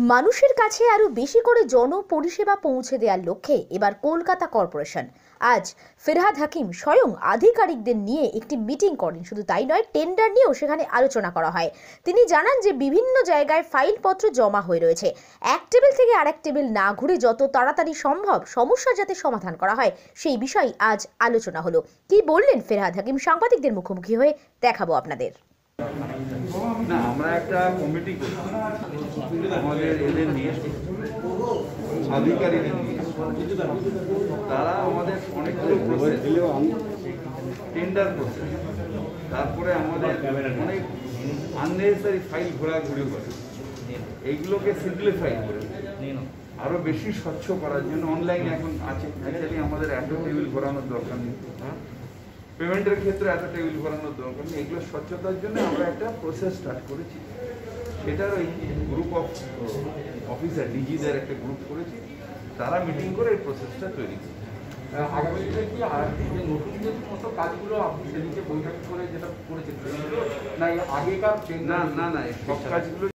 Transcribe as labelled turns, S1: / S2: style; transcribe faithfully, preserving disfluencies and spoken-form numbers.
S1: মানুষের কাছে আরো বেশি করে জনপরিষেবা পৌঁছে দেওয়ার লক্ষ্যে এবার কলকাতা কর্পোরেশন আজ ফেরহাদ হাকিম স্বয়ং আধিকারিকদের নিয়ে একটি মিটিং করেন। শুধু তাই নয়, টেন্ডার নিয়েও সেখানে আলোচনা করা হয়। তিনি জানান যে বিভিন্ন জায়গায় ফাইলপত্র জমা হয়ে রয়েছে, এক টেবিল থেকে আরেক টেবিল না ঘুরে যত তাড়াতাড়ি সম্ভব সমস্যা যাতে সমাধান করা হয় সেই বিষয়ে আজ আলোচনা হলো। কি বললেন ফেরহাদ হাকিম সাংবাদিকদের মুখোমুখি হয়ে, দেখাবো আপনাদের।
S2: না, আমরা একটা কমিটি করছি আমাদের এদের নিয়ে, আধিকারিকদের নিয়ে। তারা আমাদের অনেকগুলো প্রসেস, টেন্ডার প্রসেস, তারপরে আমাদের অনেক আননেসেসারি ফাইল ঘোরাঘুরি করে, এইগুলোকে সিম্পলিফাই করে আরো বেশি স্বচ্ছ করার জন্য অনলাইন এখন আছে। অ্যাকচুয়ালি আমাদের এত টেবিল ঘোরানোর দরকার নেই, পেমেন্টের ক্ষেত্রে এত টেবিল ঘোরানোর দরকার নেই। এগুলো স্বচ্ছতার জন্য আমরা একটা প্রসেস স্টার্ট করেছি। সেটার ওই গ্রুপ অফ অফিসার ডিজিদের একটা গ্রুপ করেছি, তারা মিটিং করে এই প্রসেসটা তৈরি করে।
S3: আগামী দিনে কি আর নতুন যে সমস্ত কাজগুলো আপনি সেদিকে বৈঠক করে যেটা করেছেন, না আগেকার
S2: না না না সব কাজগুলো